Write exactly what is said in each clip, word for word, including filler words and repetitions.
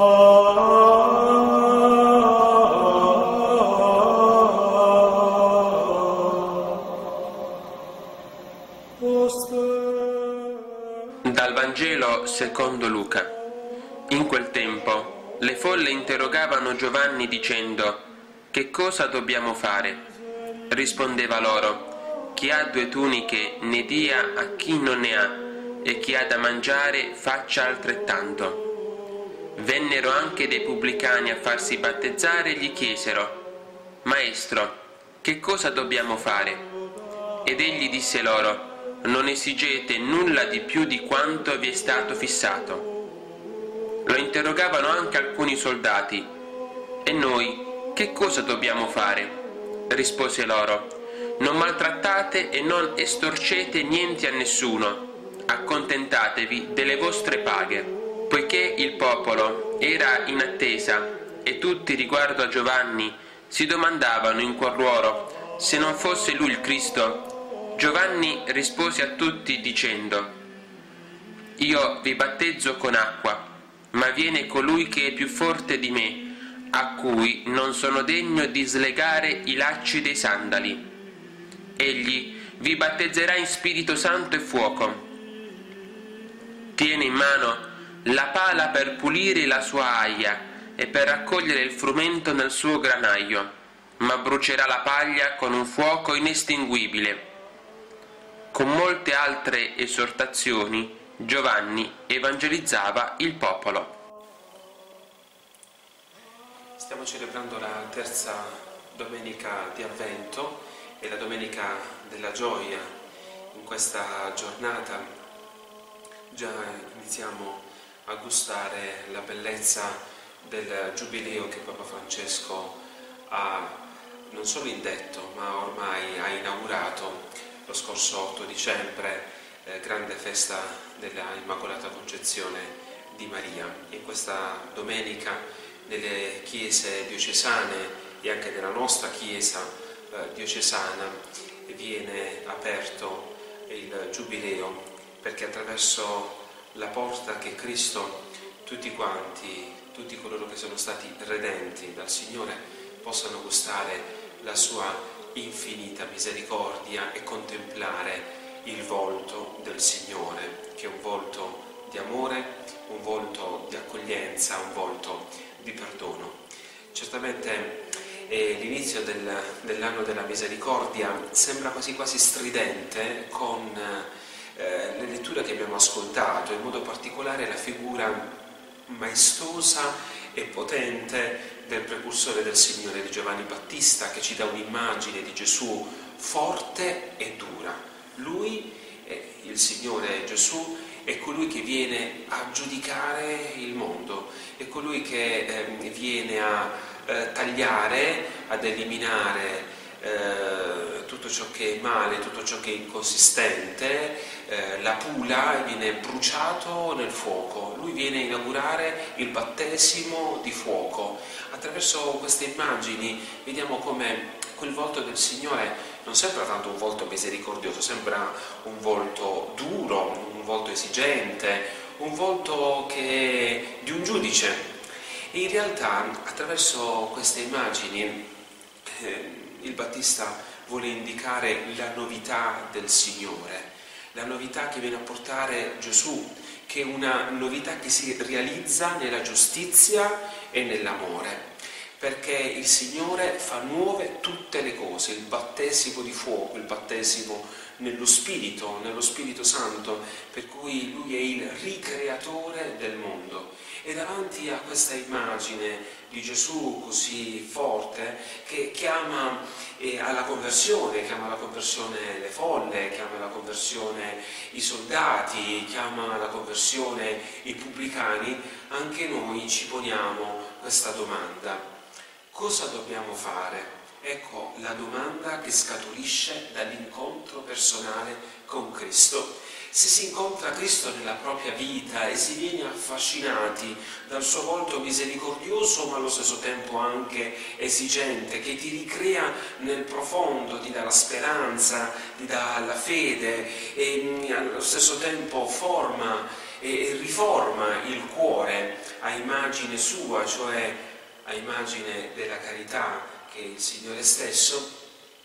Dal Vangelo secondo Luca. In quel tempo le folle interrogavano Giovanni dicendo: «Che cosa dobbiamo fare?» Rispondeva loro: «Chi ha due tuniche ne dia a chi non ne ha, e chi ha da mangiare faccia altrettanto». Vennero anche dei pubblicani a farsi battezzare e gli chiesero: «Maestro, che cosa dobbiamo fare?» Ed egli disse loro: «Non esigete nulla di più di quanto vi è stato fissato». Lo interrogavano anche alcuni soldati: «E noi che cosa dobbiamo fare?» Rispose loro: «Non maltrattate e non estorcete niente a nessuno, accontentatevi delle vostre paghe». Poiché il popolo era in attesa e tutti riguardo a Giovanni si domandavano in cuor loro se non fosse lui il Cristo, Giovanni rispose a tutti dicendo: «Io vi battezzo con acqua, ma viene colui che è più forte di me, a cui non sono degno di slegare i lacci dei sandali. Egli vi battezzerà in Spirito Santo e fuoco. Tiene in mano la pala per pulire la sua aia e per raccogliere il frumento nel suo granaio, ma brucerà la paglia con un fuoco inestinguibile». Con molte altre esortazioni Giovanni evangelizzava il popolo. Stiamo celebrando la terza domenica di Avvento e la domenica della gioia. In questa giornata già iniziamo a gustare la bellezza del giubileo che Papa Francesco ha non solo indetto, ma ormai ha inaugurato lo scorso otto dicembre, eh, grande festa della Immacolata Concezione di Maria. In questa domenica nelle chiese diocesane e anche nella nostra chiesa eh, diocesana viene aperto il Giubileo, perché attraverso la porta che Cristo, tutti quanti, tutti coloro che sono stati redenti dal Signore, possano gustare la sua infinita misericordia e contemplare il volto del Signore, che è un volto di amore, un volto di accoglienza, un volto di perdono. Certamente eh, l'inizio del, dell'anno della misericordia sembra quasi quasi stridente con eh, le letture che abbiamo ascoltato, in modo particolare la figura maestosa e potente del precursore del Signore, di Giovanni Battista, che ci dà un'immagine di Gesù forte e dura. Lui, eh, il Signore Gesù, è colui che viene a giudicare il mondo, è colui che eh, viene a eh, tagliare, ad eliminare eh, tutto ciò che è male, tutto ciò che è inconsistente, eh, la pula e viene bruciato nel fuoco. Lui viene a inaugurare il battesimo di fuoco. Attraverso queste immagini vediamo come quel volto del Signore non sembra tanto un volto misericordioso, sembra un volto duro, un volto esigente, un volto che di un giudice. E in realtà attraverso queste immagini eh, il Battista vuole indicare la novità del Signore, la novità che viene a portare Gesù, che è una novità che si realizza nella giustizia e nell'amore, perché il Signore fa nuove tutte le cose, il battesimo di fuoco, il battesimo nello Spirito, nello Spirito Santo, per cui Lui è il ricreatore del mondo. E davanti a questa immagine di Gesù così forte, che chiama eh, alla conversione, chiama alla conversione le folle, chiama alla conversione i soldati, chiama alla conversione i pubblicani, anche noi ci poniamo questa domanda: cosa dobbiamo fare? Ecco la domanda che scaturisce dall'incontro personale con Cristo. Se si incontra Cristo nella propria vita e si viene affascinati dal suo volto misericordioso ma allo stesso tempo anche esigente, che ti ricrea nel profondo, ti dà la speranza, ti dà la fede e allo stesso tempo forma e riforma il cuore a immagine sua, cioè a immagine della carità che è il Signore stesso.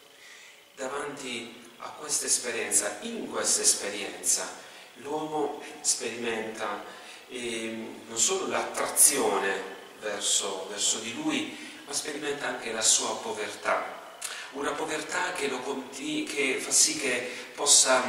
Davanti a questa esperienza, in questa esperienza, l'uomo sperimenta eh, non solo l'attrazione verso, verso di lui, ma sperimenta anche la sua povertà, una povertà che, lo conti- che fa sì che possa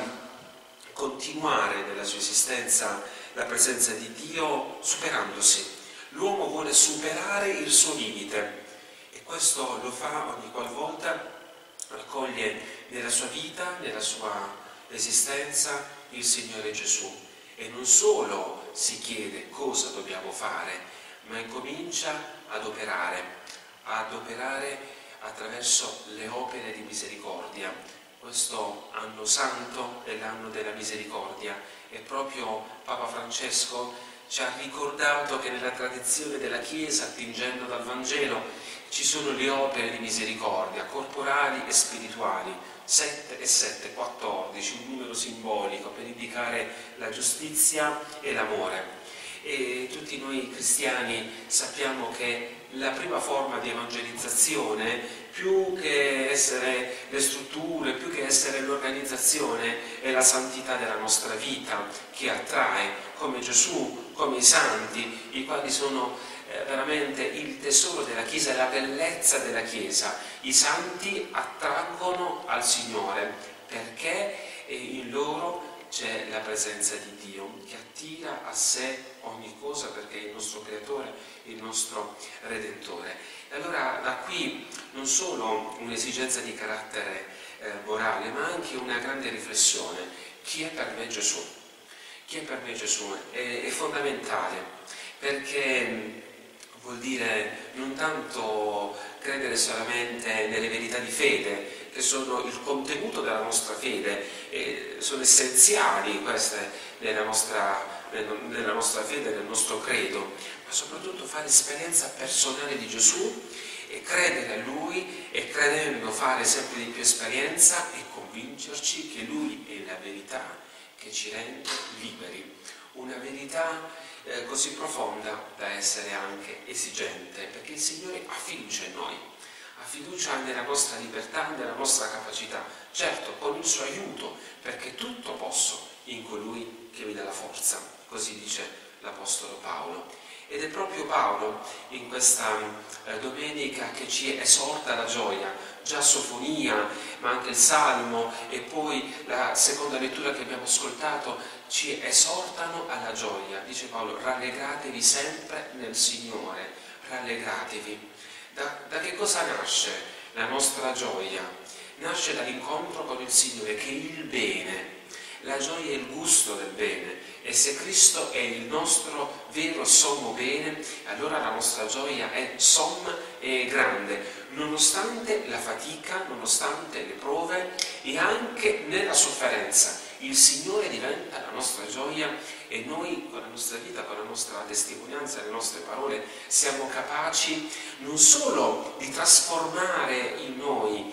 continuare nella sua esistenza la presenza di Dio superandosi. L'uomo vuole superare il suo limite e questo lo fa ogni qualvolta accoglie nella sua vita, nella sua esistenza il Signore Gesù, e non solo si chiede cosa dobbiamo fare, ma incomincia ad operare, ad operare attraverso le opere di misericordia. Questo anno santo è l'anno della misericordia e proprio Papa Francesco ci ha ricordato che nella tradizione della Chiesa, attingendo dal Vangelo, ci sono le opere di misericordia, corporali e spirituali, sette e sette, quattordici, un numero simbolico per indicare la giustizia e l'amore. E tutti noi cristiani sappiamo che la prima forma di evangelizzazione, più che essere le strutture, più che essere l'organizzazione, è la santità della nostra vita che attrae, come Gesù, come i santi, i quali sono eh, veramente il tesoro della Chiesa, la bellezza della Chiesa. I santi attraggono al Signore perché in loro c'è la presenza di Dio che attira a sé ogni cosa, perché è il nostro Creatore, il nostro Redentore. E allora da qui non solo un'esigenza di carattere eh, morale, ma anche una grande riflessione. Chi è per me Gesù? Chi è per me Gesù? È, è fondamentale, perché vuol dire non tanto credere solamente nelle verità di fede, che sono il contenuto della nostra fede, e sono essenziali queste nella nostra, nella nostra fede, nel nostro credo, ma soprattutto fare esperienza personale di Gesù e credere a Lui, e credendo fare sempre di più esperienza e convincerci che Lui è la verità che ci rende liberi. Una verità eh, così profonda da essere anche esigente, perché il Signore ha fiducia in noi, ha fiducia nella nostra libertà, nella nostra capacità, certo con il suo aiuto, perché tutto posso in colui che mi dà la forza, così dice l'Apostolo Paolo. Ed è proprio Paolo in questa eh, domenica che ci esorta alla gioia. Già Sofonia, ma anche il Salmo e poi la seconda lettura che abbiamo ascoltato ci esortano alla gioia. Dice Paolo: rallegratevi sempre nel Signore, rallegratevi. Da, da che cosa nasce la nostra gioia? Nasce dall'incontro con il Signore, che è il bene. La gioia è il gusto del bene, e se Cristo è il nostro vero sommo bene, allora la nostra gioia è somma e grande, nonostante la fatica, nonostante le prove e anche nella sofferenza. Il Signore diventa la nostra gioia, e noi con la nostra vita, con la nostra testimonianza, le nostre parole, siamo capaci non solo di trasformare in noi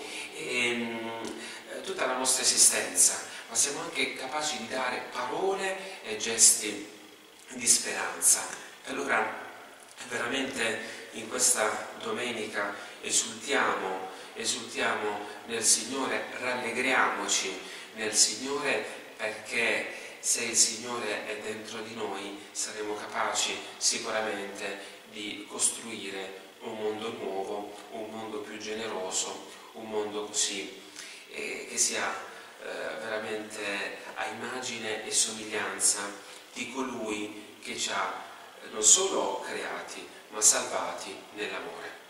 ehm, tutta la nostra esistenza, ma siamo anche capaci di dare parole e gesti di speranza. Allora veramente in questa domenica esultiamo, esultiamo nel Signore, rallegriamoci nel Signore, perché se il Signore è dentro di noi saremo capaci sicuramente di costruire un mondo nuovo, un mondo più generoso, un mondo così eh, che sia veramente a immagine e somiglianza di colui che ci ha non solo creati, ma salvati nell'amore.